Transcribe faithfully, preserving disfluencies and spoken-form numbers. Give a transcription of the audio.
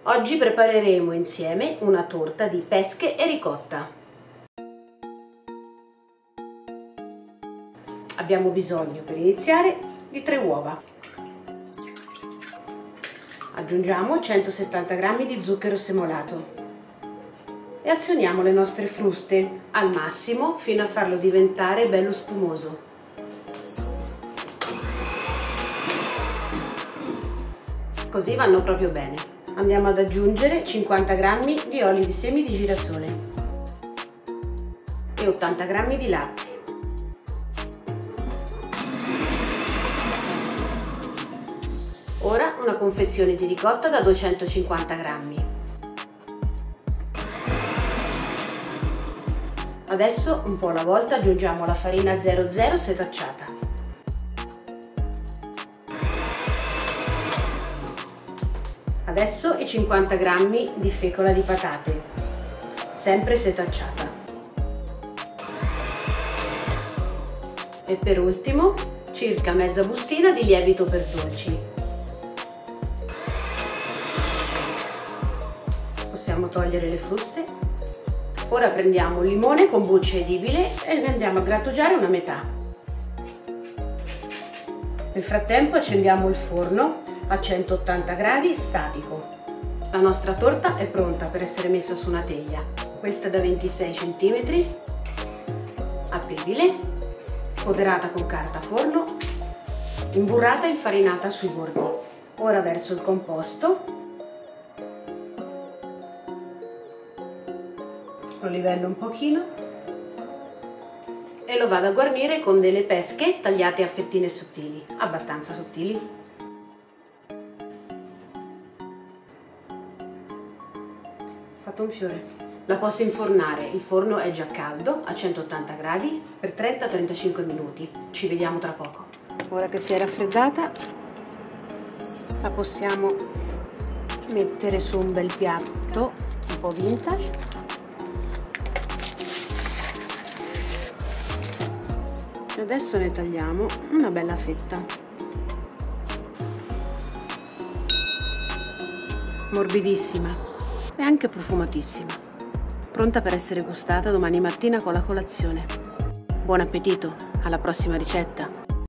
Oggi prepareremo insieme una torta di pesche e ricotta. Abbiamo bisogno per iniziare di tre uova. Aggiungiamo centosettanta grammi di zucchero semolato e azioniamo le nostre fruste al massimo fino a farlo diventare bello spumoso. Così vanno proprio bene. Andiamo ad aggiungere cinquanta grammi di olio di semi di girasole e ottanta grammi di latte. Ora una confezione di ricotta da duecentocinquanta grammi. Adesso un po' alla volta aggiungiamo la farina zero zero setacciata. Adesso i cinquanta grammi di fecola di patate, sempre setacciata. E per ultimo circa mezza bustina di lievito per dolci. Possiamo togliere le fruste. Ora prendiamo un limone con buccia edibile e ne andiamo a grattugiare una metà. Nel frattempo accendiamo il forno a centottanta gradi statico. La nostra torta è pronta per essere messa su una teglia. Questa è da ventisei centimetri, apribile, foderata con carta forno, imburrata e infarinata sui bordi. Ora verso il composto, lo livello un pochino e lo vado a guarnire con delle pesche tagliate a fettine sottili, abbastanza sottili. Fatto un fiore. La posso infornare, il forno è già caldo a centottanta gradi per trenta trentacinque minuti. Ci vediamo tra poco. Ora che si è raffreddata la possiamo mettere su un bel piatto un po' vintage. E adesso ne tagliamo una bella fetta. Morbidissima e anche profumatissima, pronta per essere gustata domani mattina con la colazione. Buon appetito, alla prossima ricetta!